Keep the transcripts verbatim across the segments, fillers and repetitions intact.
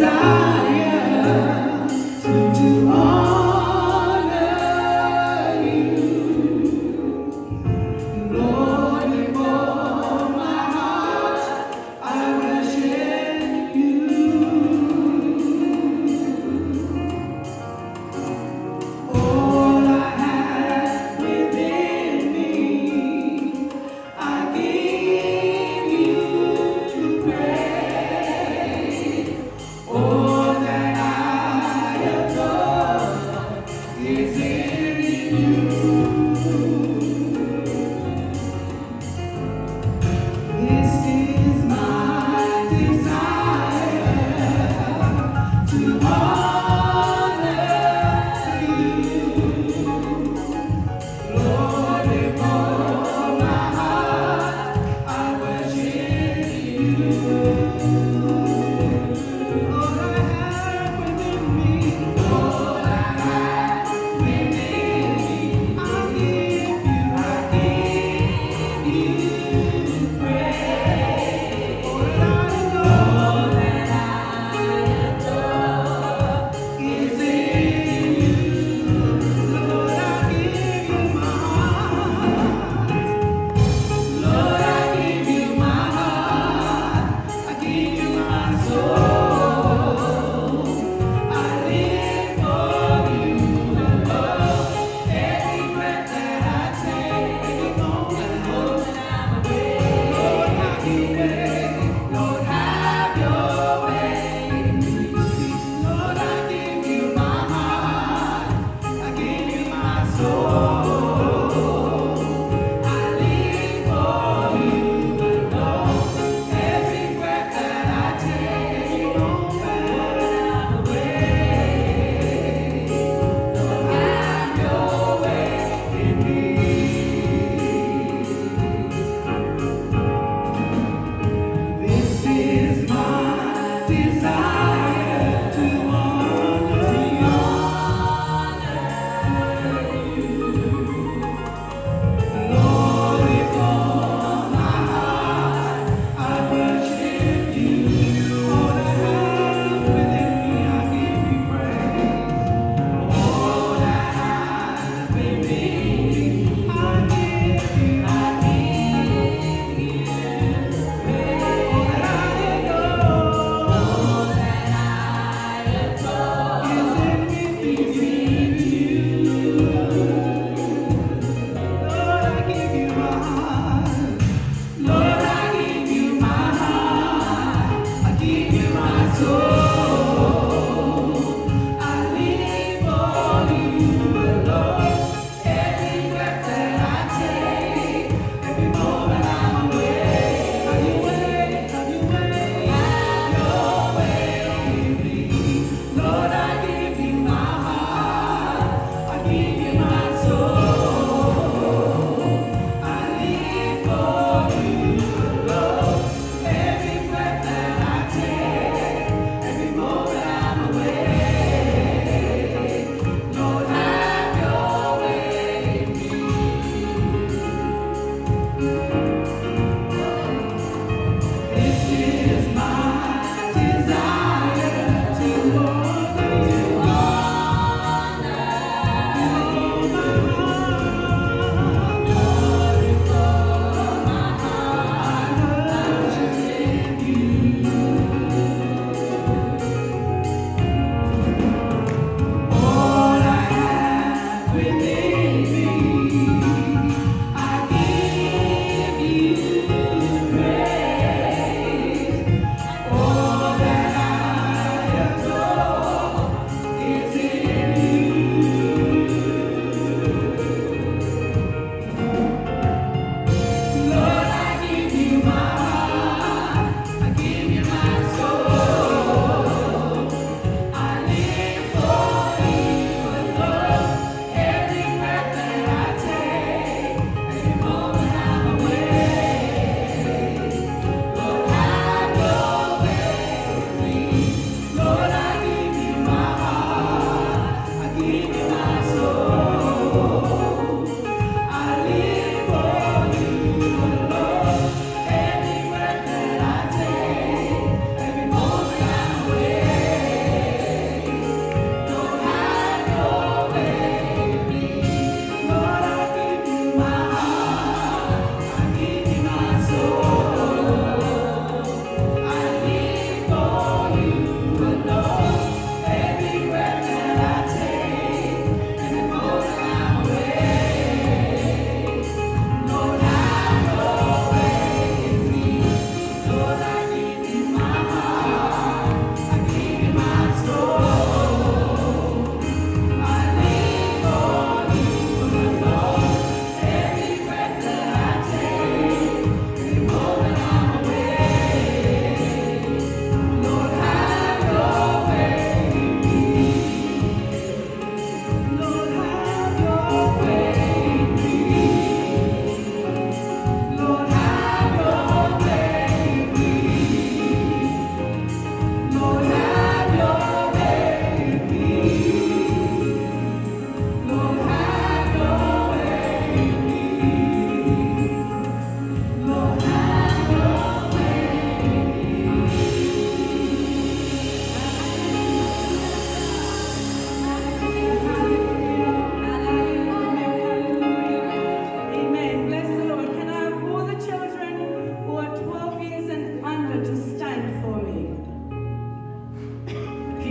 Oh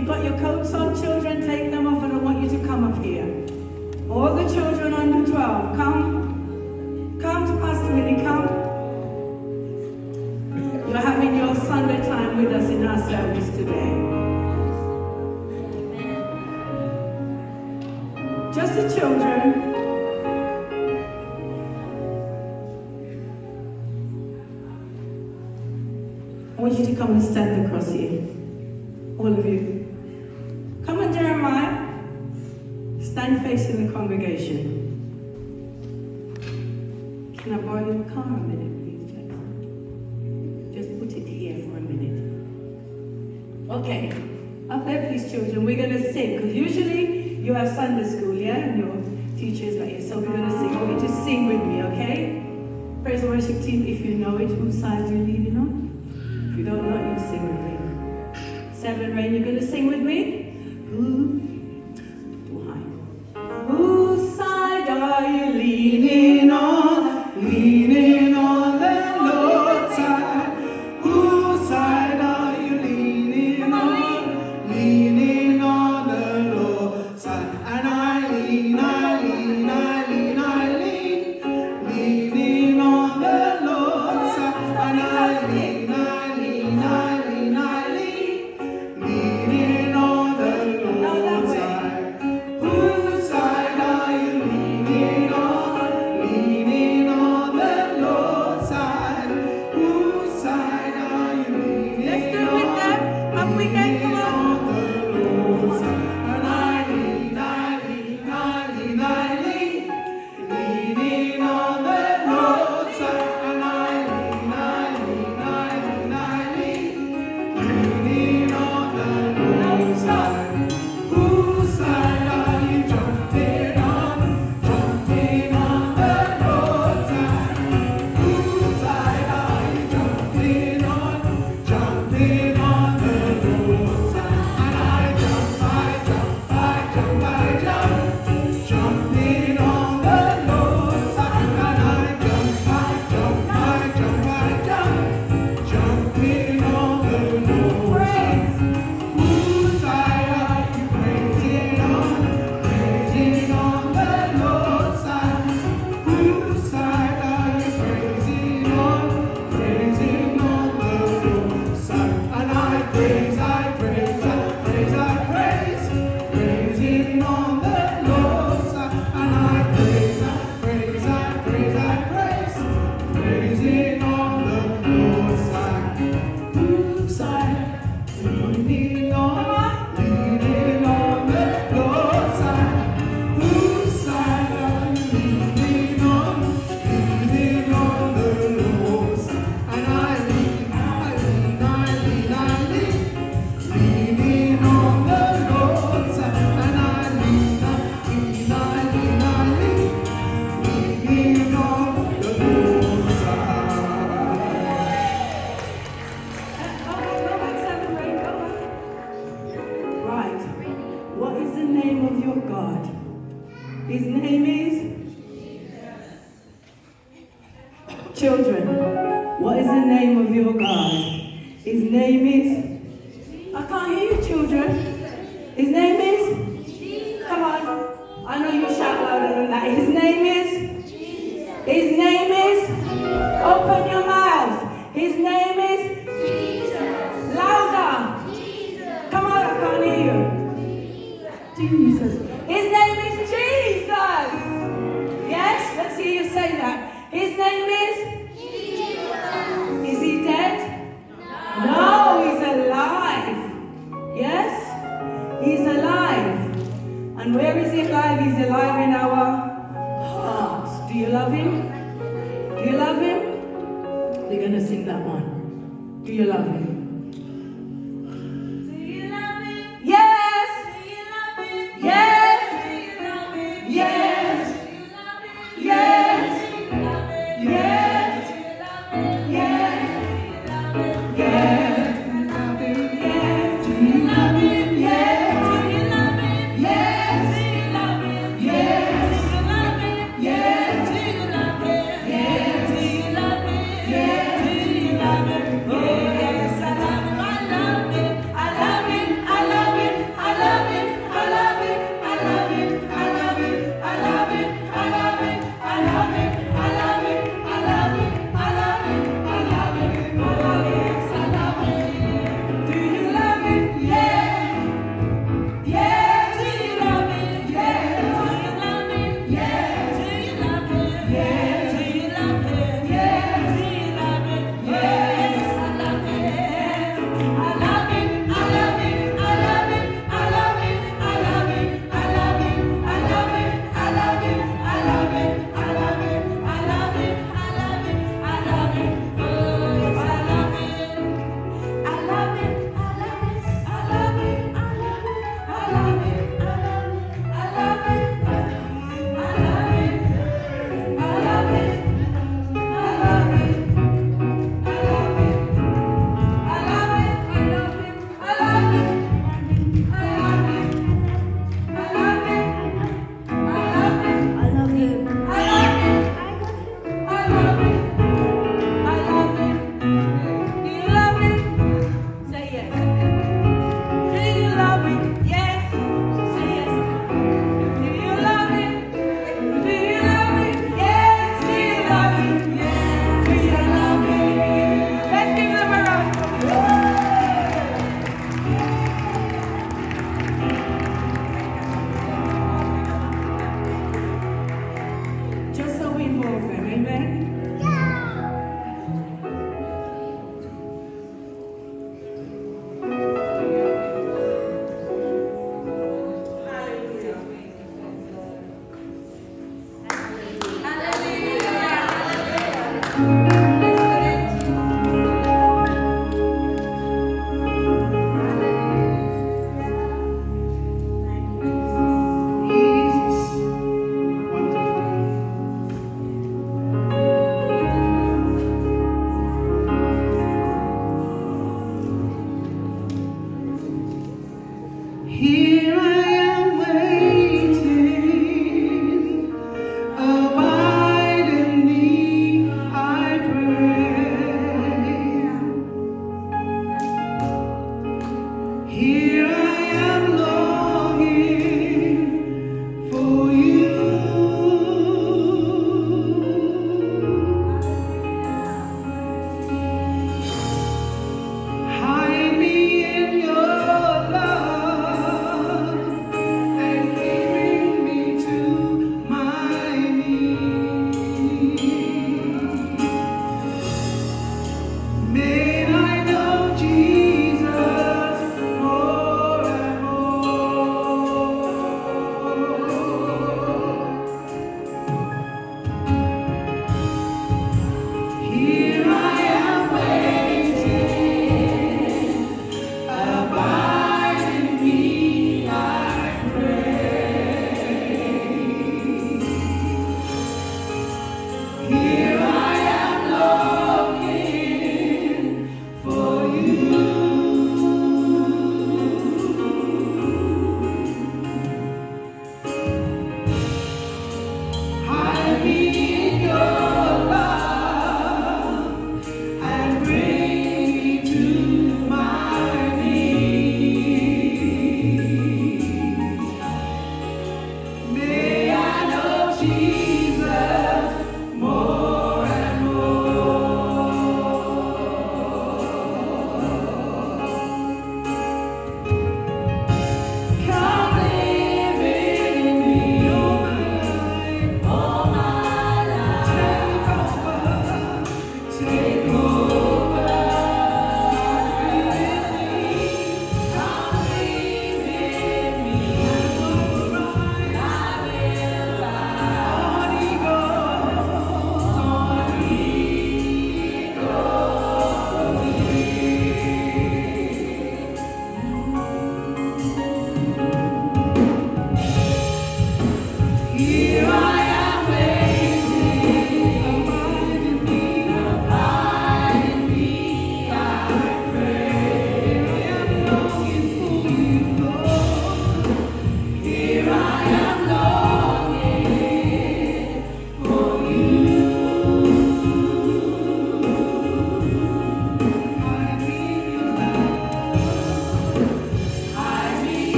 you got your coats on, children, take them off, and I want you to come up here. All the children under twelve, come. Come to Pastor Winnie, come. You're having your Sunday time with us in our service today. Just the children. I want you to come and stand across here. All of you. Come on, Jeremiah. Stand facing the congregation. Can I borrow your car a minute, please, Jackson? Just put it here for a minute. Okay. Up there, please, children. We're going to sing, because usually you have Sunday school, yeah? And your teachers are here, so we're going to sing. I want you to sing with me, okay? Praise the worship team, if you know it, whose side you're leading on. If you don't know it, you sing with me. Seven, Rain, you're going to sing with me? Who? Too high. Whose side are you leaning on? Leaning on the Lord's side. Whose side are you leaning on? Leaning on the Lord's side. And I lean, I lean, I lean, I lean. Leaning on the Lord's side. And I lean, I lean, I lean, I lean. Leaning on the Lord's side. Whose side are you leaning on? Leaning on the Lord's side. Whose side are you leaning on? Let's do it with them. Up we go, come on. The Lord's side. And I lean, I lean, I lean, I lean. Leaning on the Lord's side. And I lean, I lean, I lean, I lean. Leaning on the Lord's side. Whose side are you jumping on? Jumping on the Lord's side. Whose side are you jumping on? Jumping on the Lord's side. And I jump, I jump, I jump, I jump. Jumping on the Lord's side. And I jump, I jump, I jump, I jump. Jumping on the Lord's side. Whose side are you praising on? Praising on the Lord's side. Whose side are you praising on? Praising on the Lord's side. And I praise, I praise, I praise, I praise. Praising on the Lord's side. And I praise, I praise, I praise, I praise. Praising on the Lord's side. Whose side are you leaning on? Leaning on the Lord's side. Whose side are you leaning on? Leaning on the Lord's side. And I lean, I lean, I lean, I lean. Leaning on the Lord's side. And I lean, I lean, I lean, I lean. Leaning on the Lord's side. Go back, go back, Seven, Rain, go back. Right. What is the name of your God? His name is? Children, what is the name of your God? His name is? I can't hear you, children. His name is? Come on. I know you shout louder than that. His name is? His name is? Open your mouth. His name is? Louder. Come on, I can't hear you. Jesus. His name is Jesus. Yes, let's hear you say that. His name is? Is he dead? No, he's alive. Yes? He's alive. And where is he alive? He's alive in our hearts. Do you love him? Do you love him? We're going to sing that one. Do you love him? Do you love him? Yes! Do you love him? Yes! Do you love him? Yes! Do you love him? Yes! Do you love him? Yes! Do you love him? Yes! Yes. Do you love him? Yes! Do you love him? Yes! Do you love him? Yes! Do you love him? Yes! Do you love him? Yes! Do you love him? Yes! Do you love him? Yes! Oh yes, I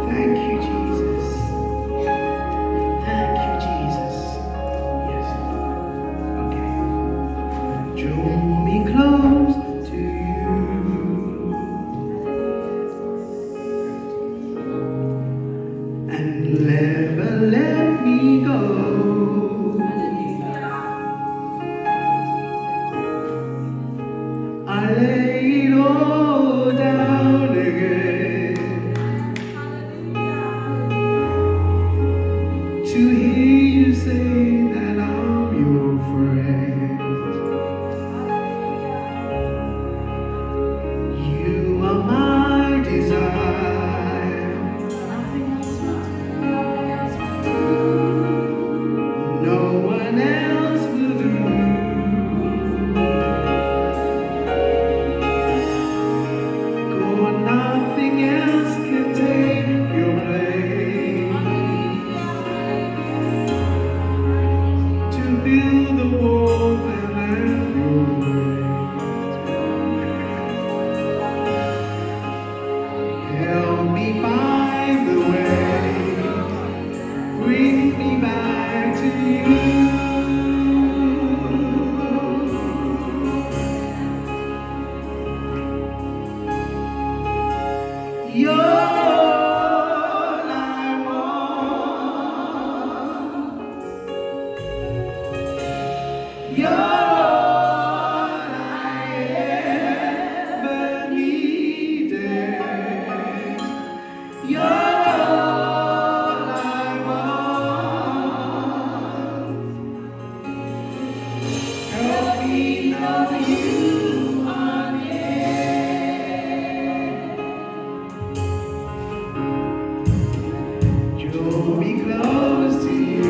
Thank you, Jesus. Thank you, Jesus. Yes. Okay. Draw me close to you. And never let me go. I lay it all down again to hear you say that I'm your friend. You are my desire. No one else will do. God, nothing else can take your place. To feel the warmth and have your grace. Help me find the way. Bring me back to you. You're all I want. You're all I ever needed. You're all I want. Help me know you are near. Draw me close to you.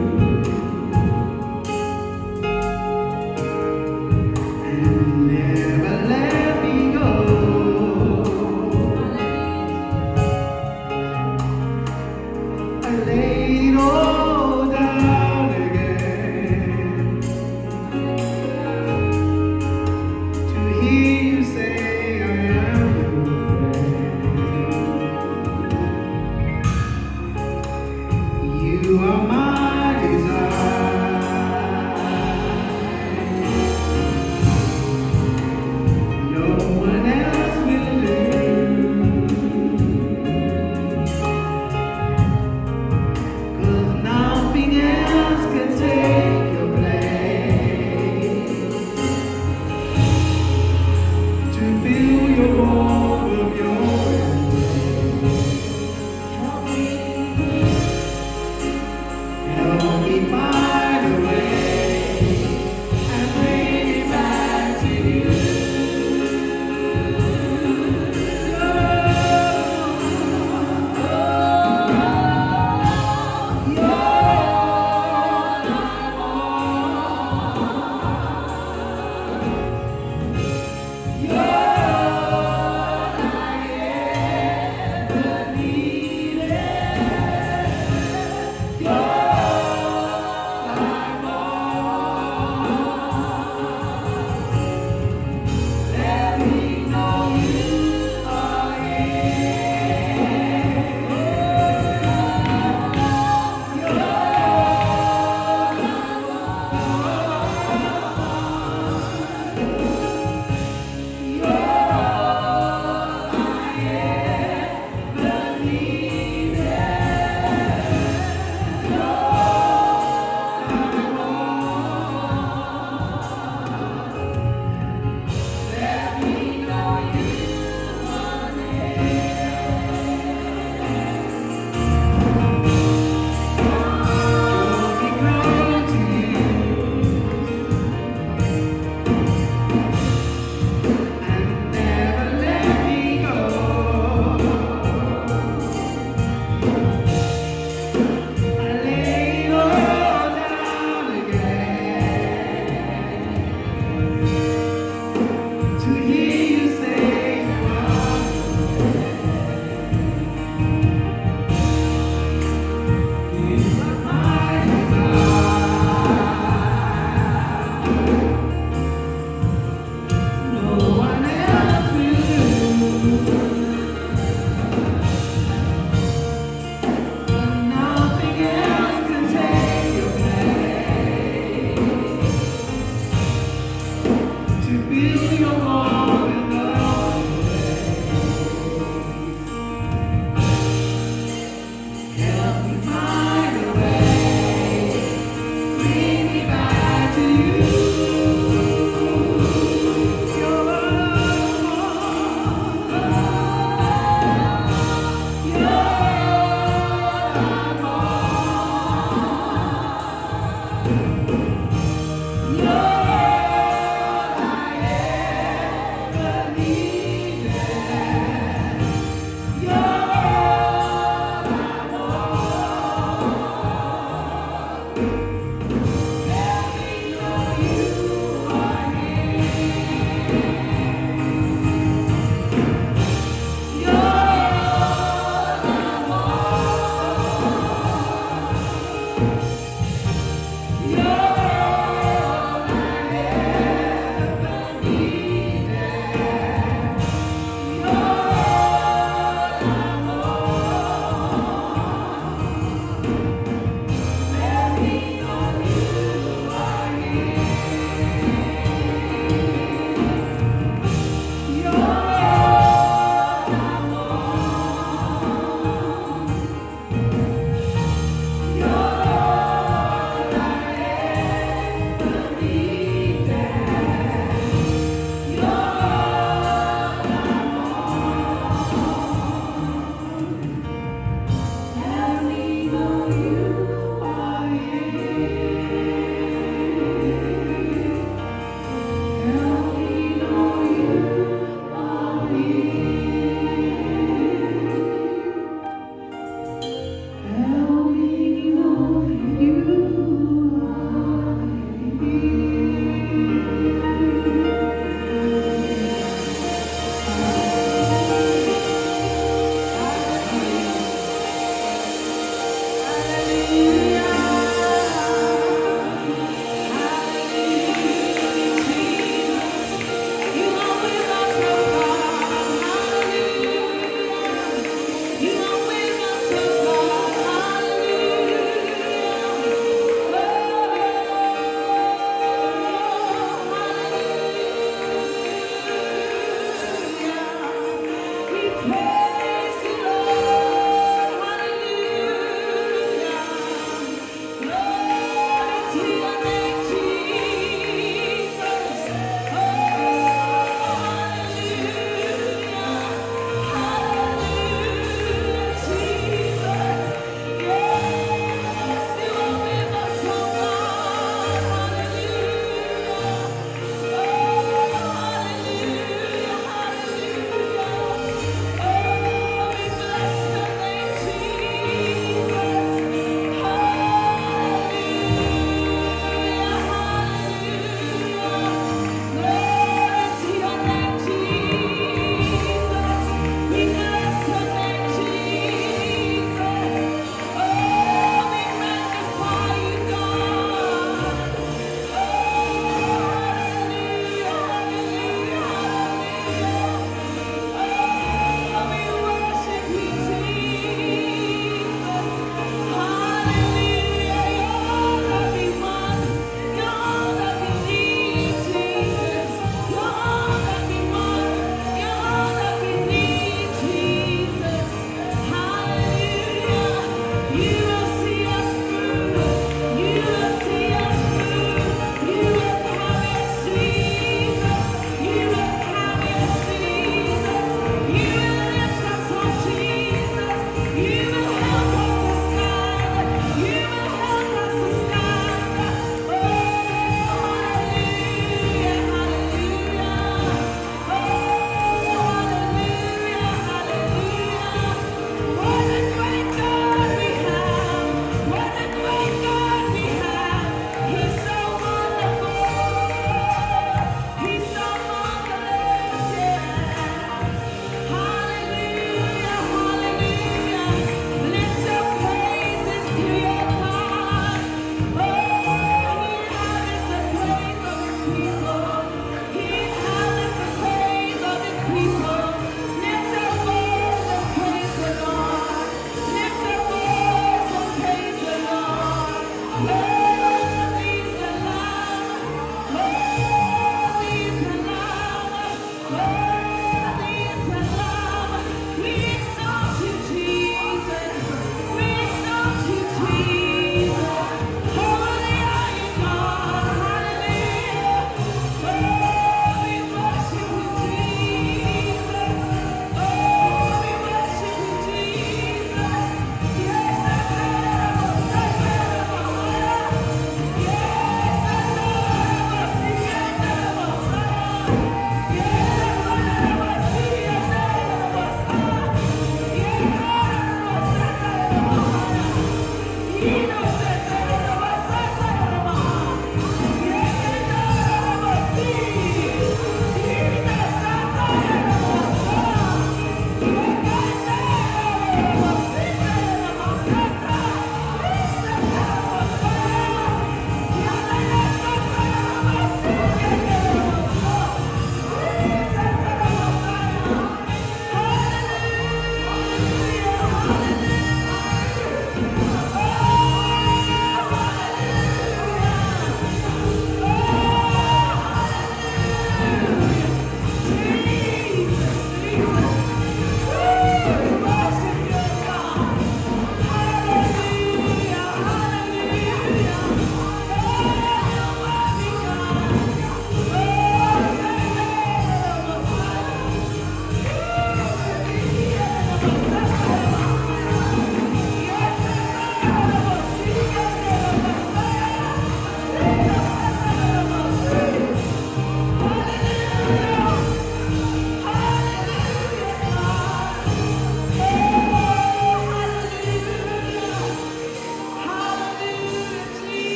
And never let me go. I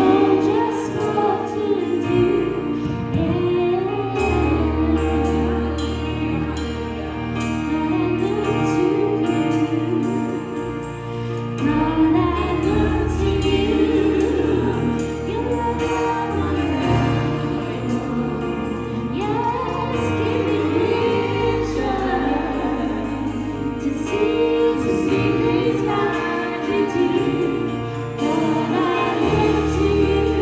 To see things God you do, Lord, I look to you.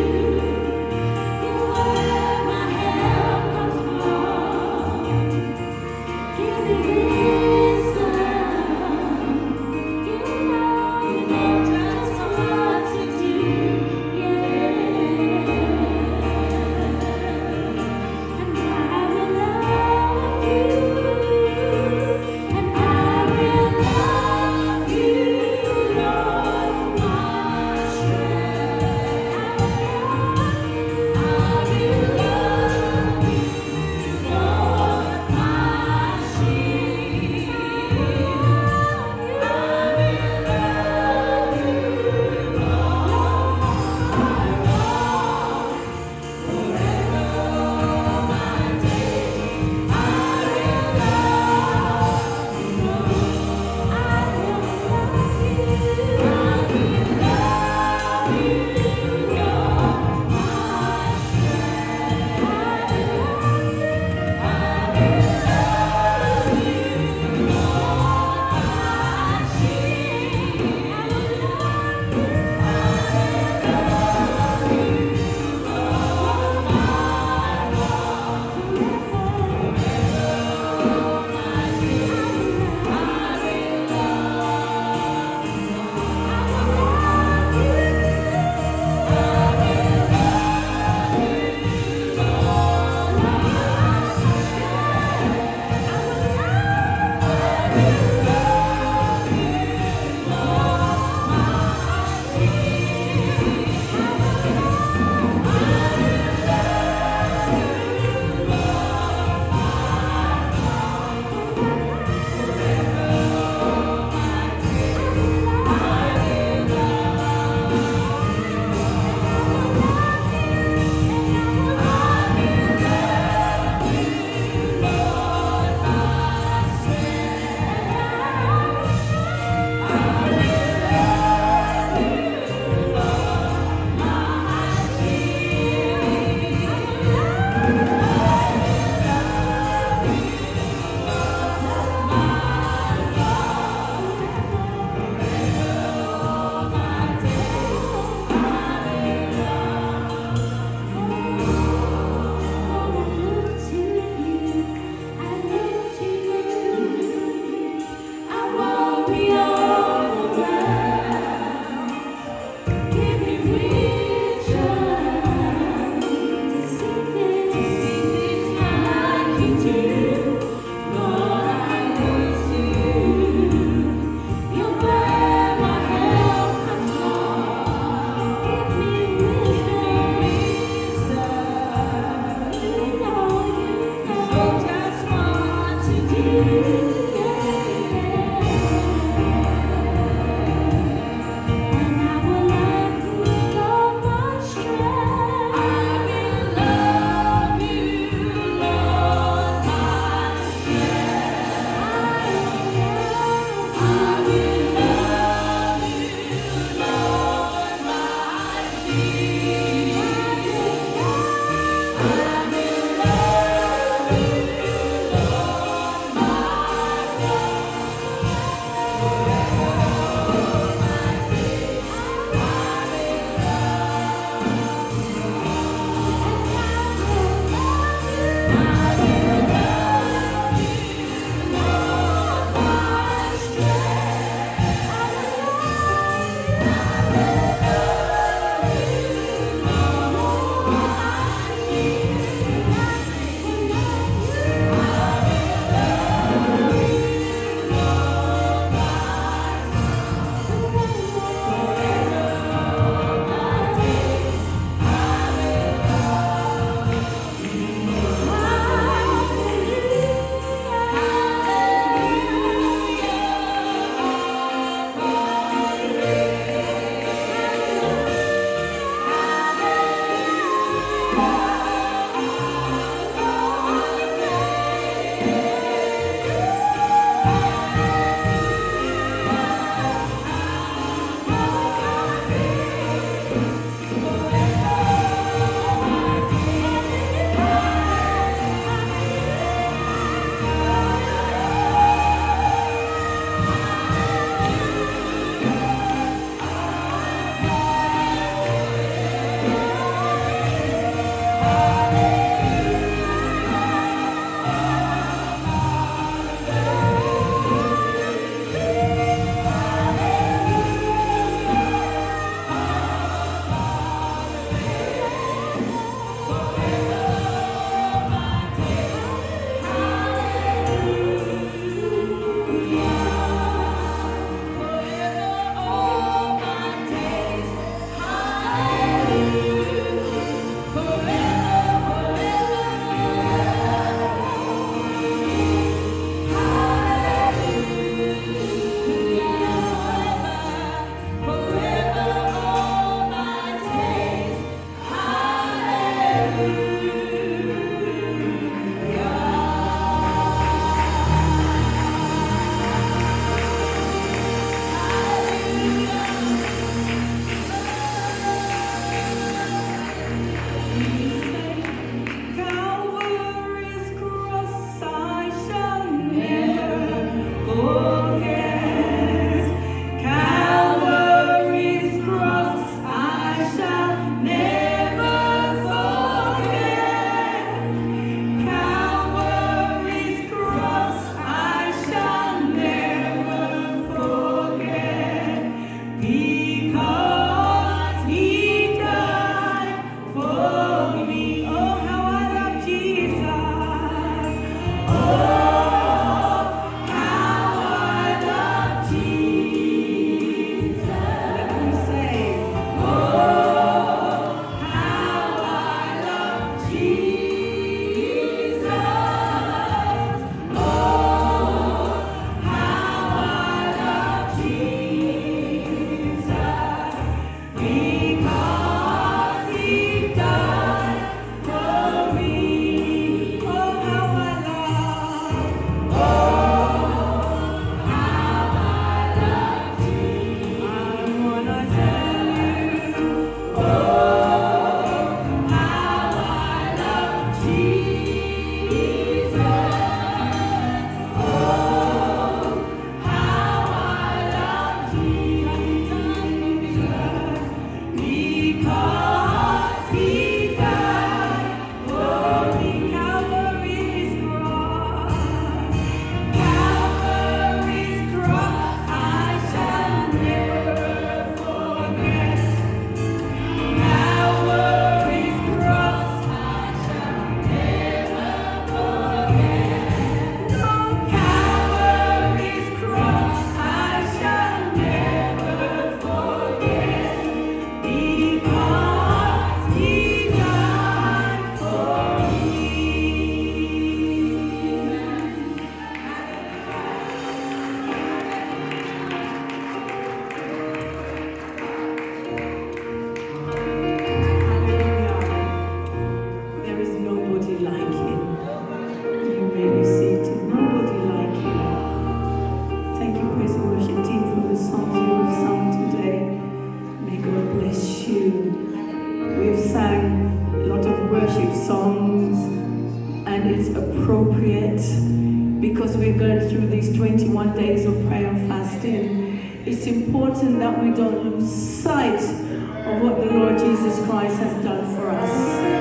Because we're going through these twenty-one days of prayer and fasting, it's important that we don't lose sight of what the Lord Jesus Christ has done for us.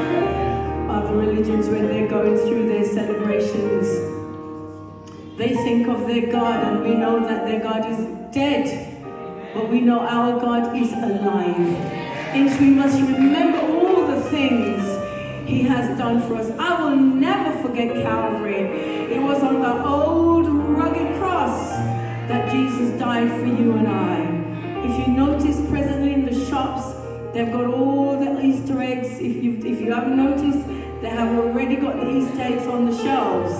Other religions, when they're going through their celebrations, they think of their God, and we know that their God is dead, but we know our God is alive. And we must remember all the things He has done for us. I will never forget Calvary. It was on the old rugged cross that Jesus died for you and I. If you notice presently in the shops, they've got all the Easter eggs. If you, if you haven't noticed, they have already got the Easter eggs on the shelves,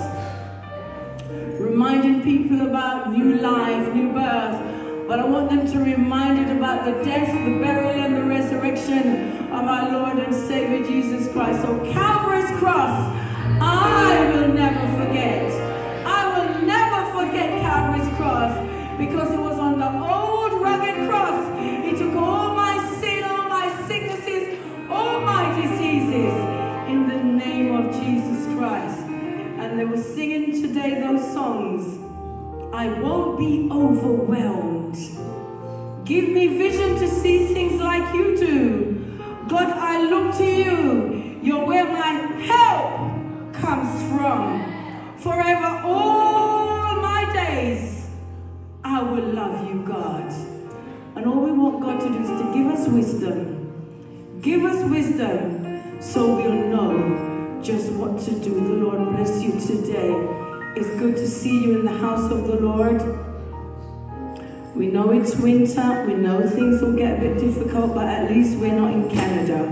reminding people about new life, new birth. But I want them to be reminded about the death, the burial, and the resurrection of our Lord and Savior Jesus Christ. So Calvary's cross, I will never forget. I will never forget Calvary's cross, because it was on the old rugged cross. He took all my sin, all my sicknesses, all my diseases in the name of Jesus Christ. And they were singing today those songs. I won't be overwhelmed. Give me vision to see things like you do. God, I look to you. You're where my help comes from. Forever, all my days, I will love you, God. And all we want God to do is to give us wisdom. Give us wisdom so we'll know just what to do. The Lord bless you today. It's good to see you in the house of the Lord. We know it's winter. We know things will get a bit difficult, but at least we're not in Canada.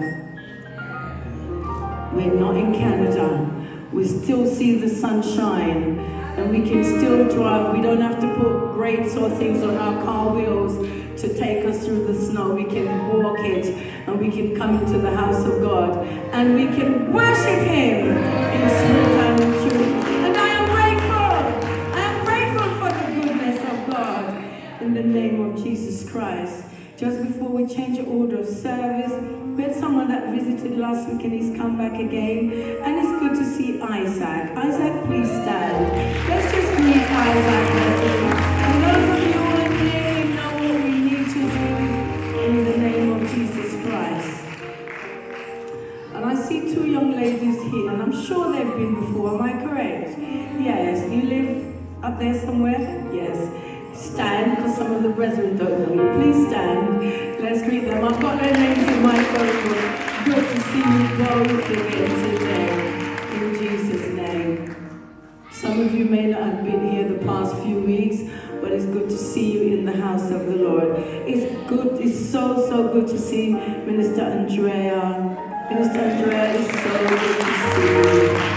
We're not in Canada. We still see the sunshine, and we can still drive. We don't have to put grates or things on our car wheels to take us through the snow. We can walk it, and we can come into the house of God. and we can worship Him in spirit and in truth. And I am grateful. I am grateful for the goodness of God in the name of Jesus Christ. Just before we change the order of service, we had someone that visited last week and he's come back again. And it's good to see Isaac. Isaac, please stand. Let's just greet Isaac. And those of you who are here, you know what we need to do in the name of Jesus Christ. And I see two young ladies here, and I'm sure they've been before. Am I correct? Yes. You live up there somewhere? Yes. Stand, because some of the brethren don't know you. Please stand. Let's greet them. I've got their names in my phone book. Good to see you both again today. In Jesus' name. Some of you may not have been here the past few weeks, but it's good to see you in the house of the Lord. It's good, it's so, so good to see Minister Andrea. Minister Andrea, it's so good to see you.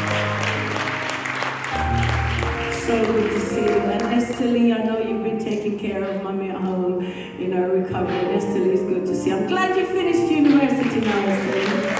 So good to see you. And Esther Lee, I know you've been taking care of Mummy at home in her recovery. Esther Lee, it's good to see you. I'm glad you finished university now, Esther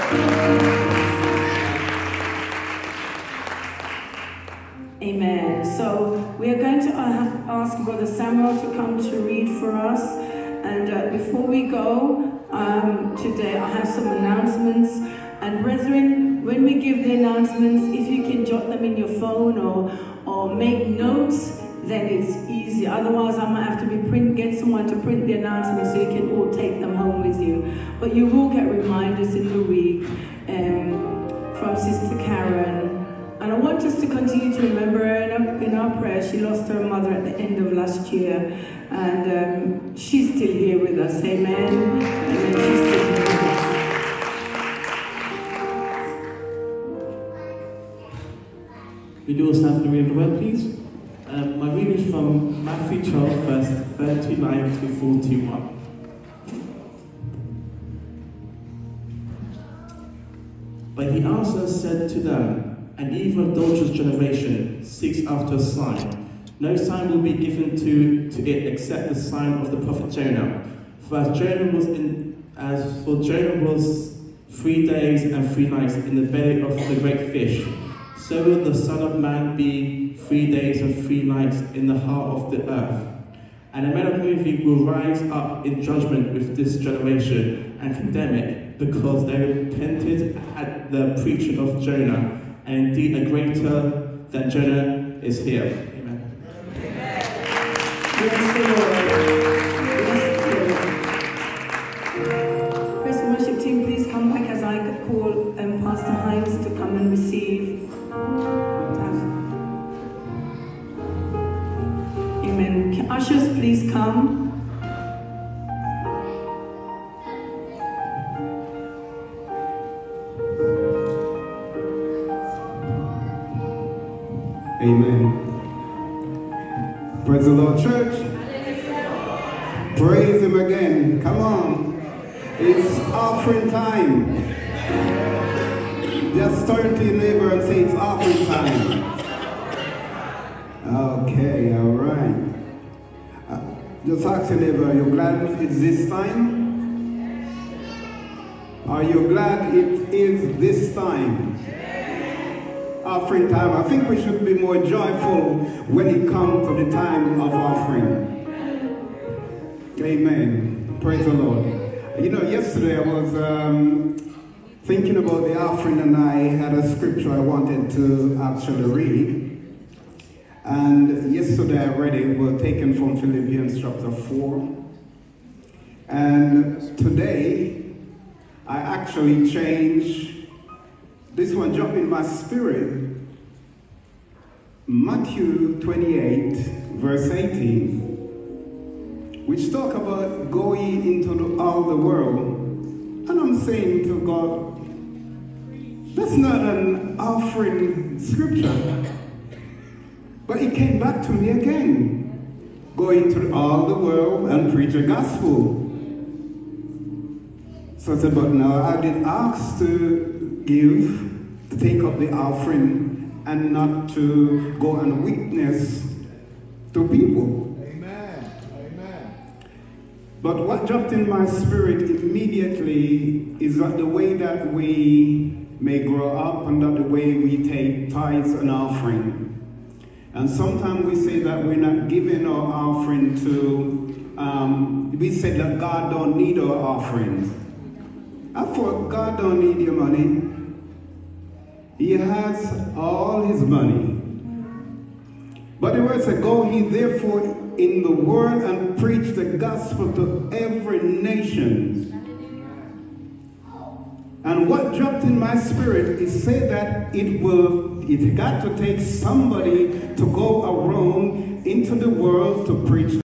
Lee. Amen. So we are going to ask Brother Samuel to come to read for us. And uh, before we go um, today, I have some announcements. And brethren, when we give the announcements, if you can jot them in your phone or or make notes, then it's easy. Otherwise, I might have to be print, get someone to print the announcements so you can all take them home with you. But you will get reminders in the week um, from Sister Karen. And I want us to continue to remember her in our, in our prayer. She lost her mother at the end of last year, and um, she's still here with us. Amen. Amen. She's still here with us. We do also have the reading of the word, please. Um, my reading is from Matthew twelve, verse thirty-nine to forty-one. But he answered and said to them, an evil adulterous generation seeks after a sign. No sign will be given to, to it except the sign of the prophet Jonah. For as Jonah was in, as for Jonah was three days and three nights in the belly of the great fish, so will the Son of Man be three days and three nights in the heart of the earth. And the men of Nineveh will rise up in judgment with this generation and condemn it, because they repented at the preaching of Jonah, and indeed a greater than Jonah is here. Amen. Bless the Lord. Praise and worship team, please come back as I call um, Pastor Hines to come and receive. Amen. Can ushers please come? Amen. Praise the Lord, church. Praise Him again. Come on. It's offering time. Just turn to your neighbor and say it's offering time. Okay, all right. Uh, just ask your neighbor, are you glad it's this time? Are you glad it is this time? Offering time. I think we should be more joyful when it comes to the time of offering. Amen. Praise the Lord. You know, yesterday I was um, thinking about the offering, and I had a scripture I wanted to actually read. And yesterday I read it, was taken from Philippians chapter four. And today I actually changed. This one jumped in my spirit. Matthew twenty-eight, verse eighteen, which talk about go ye into the, all the world. And I'm saying to God, that's not an offering scripture. But it came back to me again. Go into all the world and preach the gospel. So I said, but now I did ask to give, to take up the offering, and not to go and witness to people. Amen. Amen. But what jumped in my spirit immediately is that the way that we may grow up under the way we take tithes and offering. And sometimes we say that we're not giving our offering to, um, we say that God don't need our offerings. I thought God don't need your money. He has all his money. But the word said, go ye therefore in the world and preach the gospel to every nation. And what dropped in my spirit is say that it will, it got to take somebody to go around into the world to preach